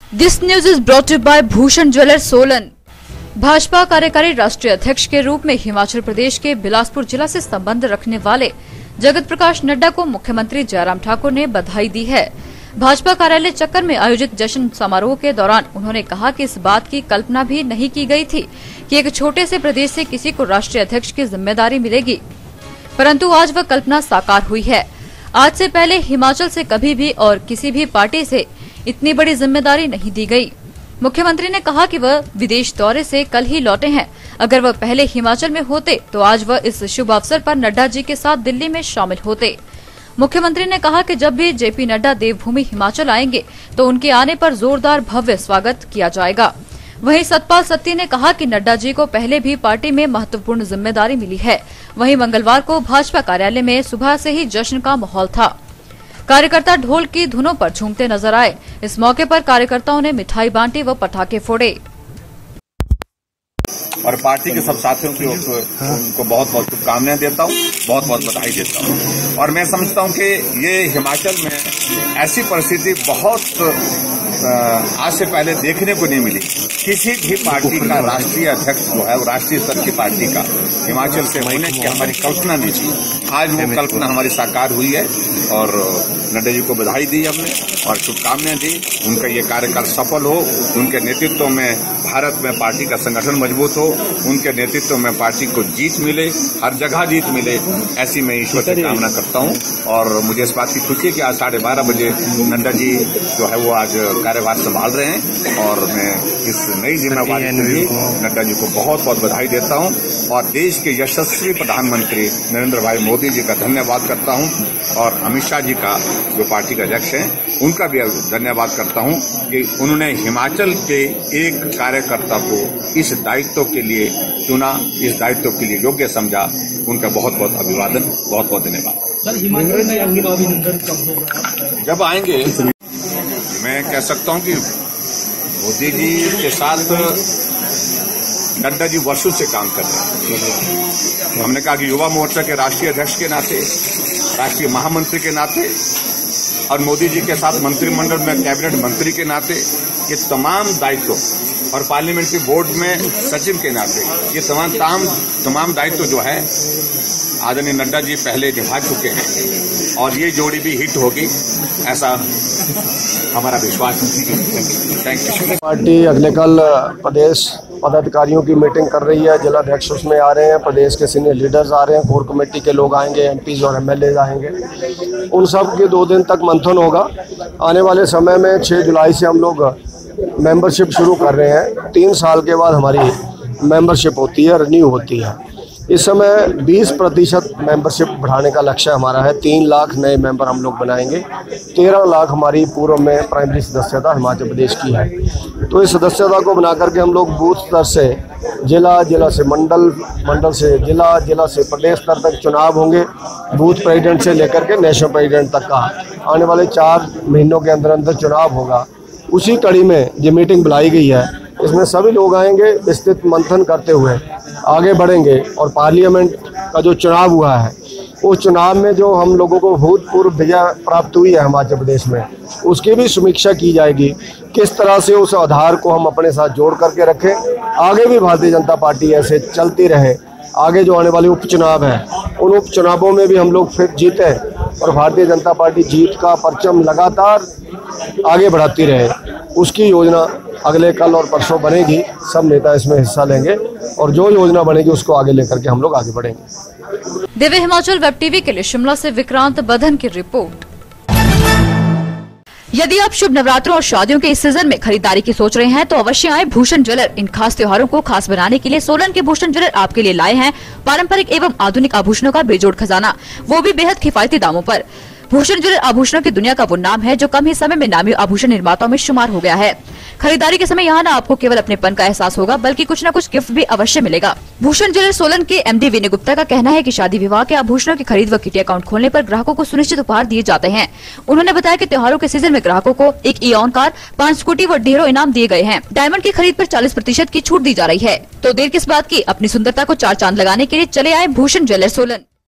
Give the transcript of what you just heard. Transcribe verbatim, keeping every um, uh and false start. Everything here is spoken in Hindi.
This news is brought you by Bhushan jewellers Solan. Bhajpa कार्यकारी राष्ट्रीय अध्यक्ष के रूप में हिमाचल प्रदेश के बिलासपुर जिला से संबंध रखने वाले जगत प्रकाश नड्डा को मुख्यमंत्री जयराम ठाकुर ने बधाई दी है। भाजपा कार्यालय चक्कर में आयोजित जश्न समारोह के दौरान उन्होंने कहा कि इस बात की कल्पना भी नहीं की गई थी कि एक छोटे से प्रदेश से किसी को राष्ट्रीय अध्यक्ष की जिम्मेदारी मिलेगी, परंतु आज वह कल्पना साकार हुई है। आज से पहले हिमाचल से कभी भी और किसी भी पार्टी से इतनी बड़ी जिम्मेदारी नहीं दी गई। मुख्यमंत्री ने कहा कि वह विदेश दौरे से कल ही लौटे हैं। अगर वह पहले हिमाचल में होते तो आज वह इस शुभ अवसर पर नड्डा जी के साथ दिल्ली में शामिल होते। मुख्यमंत्री ने कहा कि जब भी जेपी नड्डा देवभूमि हिमाचल आएंगे तो उनके आने पर जोरदार भव्य स्वागत किया जाएगा। वहीं सतपाल सत्ती ने कहा कि नड्डा जी को पहले भी पार्टी में महत्वपूर्ण जिम्मेदारी मिली है। वहीं मंगलवार को भाजपा कार्यालय में सुबह से ही जश्न का माहौल था। कार्यकर्ता ढोल की धुनों पर झूमते नजर आए। इस मौके पर कार्यकर्ताओं ने मिठाई बांटी व पटाखे फोड़े और पार्टी के सब साथियों की उनको बहुत बहुत शुभकामनाएं देता हूं, बहुत बहुत बधाई देता हूं। और मैं समझता हूं कि ये हिमाचल में ऐसी परिस्थिति बहुत आज से पहले देखने को नहीं मिली। किसी भी पार्टी का राष्ट्रीय अध्यक्ष जो है वो राष्ट्रीय स्तर की पार्टी का हिमाचल से होने की हमारी कल्पना नहीं थी। आज वो कल्पना हमारी साकार हुई है और नड्डा जी को बधाई दी हमने और शुभकामनाएं दी। उनका ये कार्यकाल सफल हो, उनके नेतृत्व में भारत में पार्टी का संगठन मजबूत हो, उनके नेतृत्व में पार्टी को जीत मिले, हर जगह जीत मिले, ऐसी मैं ईश्वर से कामना करता हूं। और मुझे इस बात की खुशी है कि आज साढ़े बारह बजे नड्डा जी जो है वो आज कार्यभार संभाल रहे हैं और मैं इस नई जिम्मेवारी के लिए नड्डा जी को बहुत बहुत बधाई देता हूं और देश के यशस्वी प्रधानमंत्री नरेंद्र भाई मोदी जी का धन्यवाद करता हूं और अमित शाह जी का जो पार्टी के अध्यक्ष हैं उनका भी धन्यवाद करता हूं कि उन्होंने हिमाचल के एक कार्यकर्ता को इस दायित्व के लिए चुना, इस दायित्व के लिए योग्य समझा। उनका बहुत बहुत अभिवादन, बहुत बहुत धन्यवाद। सर, हिमाचल में अगली बार अभिनंदन कब होगा? जब आएंगे मैं कह सकता हूं कि मोदी जी के साथ नड्डा जी वर्षों से काम कर रहे हैं। हमने कहा कि युवा मोर्चा के राष्ट्रीय अध्यक्ष के नाते, राष्ट्रीय महामंत्री के नाते और मोदी जी के साथ मंत्रिमंडल में कैबिनेट मंत्री के नाते ये तमाम दायित्व और पार्लियामेंट्री बोर्ड में सचिव के नाते ये तमाम तमाम तमाम दायित्व जो है आदरणीय नड्डा जी पहले निभा चुके हैं और ये जोड़ी भी हिट होगी, ऐसा हमारा विश्वास है। Thank you. पार्टी अगले कल प्रदेश पदाधिकारियों की मीटिंग कर रही है, जिलाध्यक्ष उसमें आ रहे हैं, प्रदेश के सीनियर लीडर्स आ रहे हैं, कोर कमेटी के लोग आएंगे, एमपीज और एमएलए आएंगे। उन सब के दो दिन तक मंथन होगा। आने वाले समय में छह जुलाई से हम लोग मेंबरशिप शुरू कर रहे हैं। तीन साल के बाद हमारी मेंबरशिप होती है, रिन्यू होती है। इस समय बीस प्रतिशत मेम्बरशिप बढ़ाने का लक्ष्य हमारा है। तीन लाख नए मेंबर हम लोग बनाएंगे। तेरह लाख हमारी पूर्व में प्राइमरी सदस्यता हिमाचल प्रदेश की है। तो इस सदस्यता को बना करके हम लोग बूथ स्तर से जिला, जिला से मंडल, मंडल से जिला, जिला से प्रदेश स्तर तक चुनाव होंगे। बूथ प्रेसिडेंट से लेकर के नेशनल प्रेसिडेंट तक का आने वाले चार महीनों के अंदर अंदर चुनाव होगा। उसी कड़ी में ये मीटिंग बुलाई गई है। इसमें सभी लोग आएंगे, विस्तृत मंथन करते हुए आगे बढ़ेंगे और पार्लियामेंट का जो चुनाव हुआ है उस चुनाव में जो हम लोगों को भूतपूर्व विजय प्राप्त हुई है हिमाचल प्रदेश में, उसकी भी समीक्षा की जाएगी। किस तरह से उस आधार को हम अपने साथ जोड़ करके रखें, आगे भी भारतीय जनता पार्टी ऐसे चलती रहे। आगे जो आने वाले उपचुनाव हैं उन उपचुनावों में भी हम लोग फिर जीते और भारतीय जनता पार्टी जीत का परचम लगातार आगे बढ़ाती रहे, उसकी योजना अगले कल और परसों बनेगी। सब नेता इसमें हिस्सा लेंगे और जो योजना बनेगी उसको आगे लेकर के हम लोग आगे बढ़ेंगे। दिव्य हिमाचल वेब टीवी के लिए शिमला से विक्रांत बधन की रिपोर्ट। यदि आप शुभ नवरात्रों और शादियों के इस सीजन में खरीदारी की सोच रहे हैं तो अवश्य आए भूषण ज्वेलर। इन खास त्योहारों को खास बनाने के लिए सोलन के भूषण ज्वेलर आपके लिए लाए हैं पारंपरिक एवं आधुनिक आभूषणों का बेजोड़ खजाना, वो भी बेहद किफायती दामों पर। भूषण ज्वेलर आभूषणों की दुनिया का वो नाम है जो कम ही समय में नामी आभूषण निर्माताओं में शुमार हो गया है। खरीदारी के समय यहाँ न आपको केवल अपनेपन का एहसास होगा बल्कि कुछ न कुछ गिफ्ट भी अवश्य मिलेगा। भूषण ज्वेलर सोलन के एमडी विनय गुप्ता का कहना है कि शादी विवाह के आभूषणों की खरीद व किटी अकाउंट खोलने पर ग्राहकों को सुनिश्चित उपहार दिए जाते हैं। उन्होंने बताया कि त्योहारों के सीजन में ग्राहकों को एक ईऑन कार, पांच स्कूटी व ढेरों इनाम दिए गए हैं। डायमंड की खरीद पर चालीस प्रतिशत की छूट दी जा रही है। तो देर किस बात की, अपनी सुंदरता को चार चांद लगाने के लिए चले आए भूषण ज्वेलर सोलन।